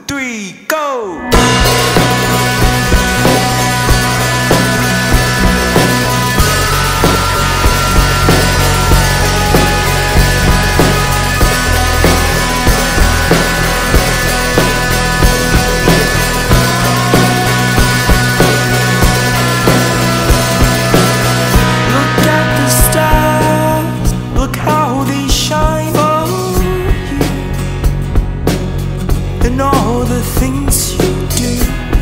3, go! And all the things you do,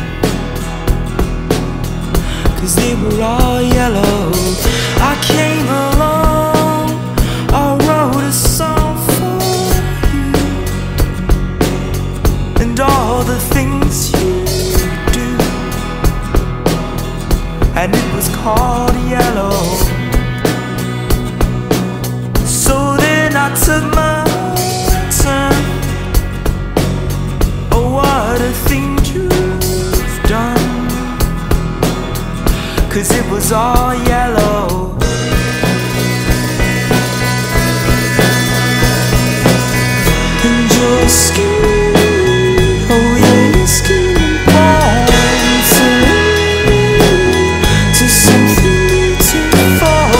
'cause they were all yellow. I came along, I wrote a song for you, and all the things you do, and it was called Yellow. So then I took my turn. What a thing you've done, 'cause it was all yellow. And your skin, oh yeah, your skin points to something beautiful.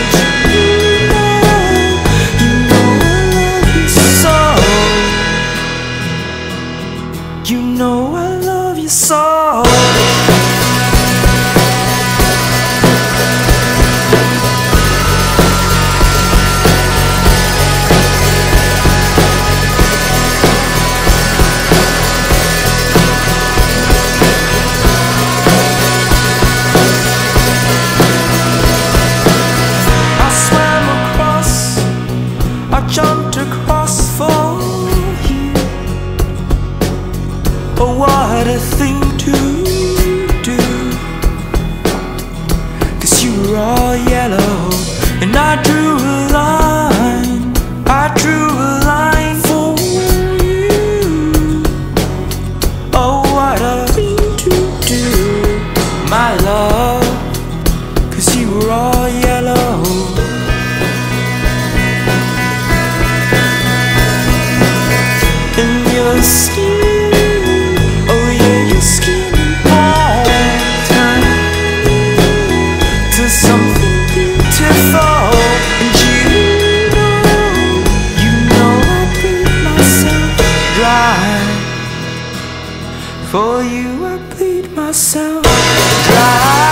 You know I love you so. You know I love you so. I swam across, I jumped across for you. Oh, what a thing to do, 'cause you were all yellow. And I drew a line, I drew a line for you. Oh, what a thing to do, my love, 'cause you were all yellow. And your skin, oh yeah, your skin points to something beautiful. And you know I bleed myself dry. For you I bleed myself dry.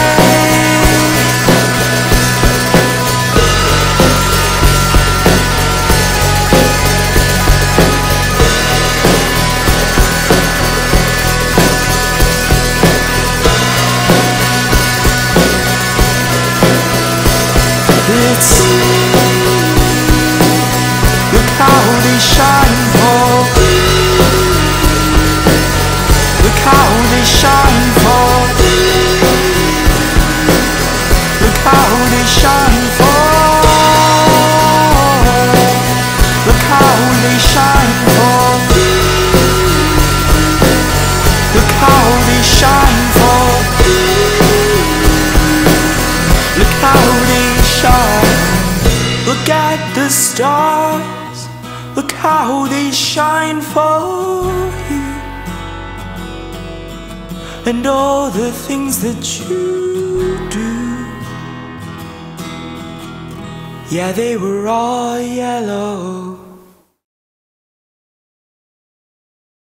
Look how they shine for you. Look how they shine for you. Look how they shine for. Look how they shine for you. Look how they shine for you. Look how they shine. Look at the stars, look how they shine for you, and all the things that you do. Yeah, they were all yellow.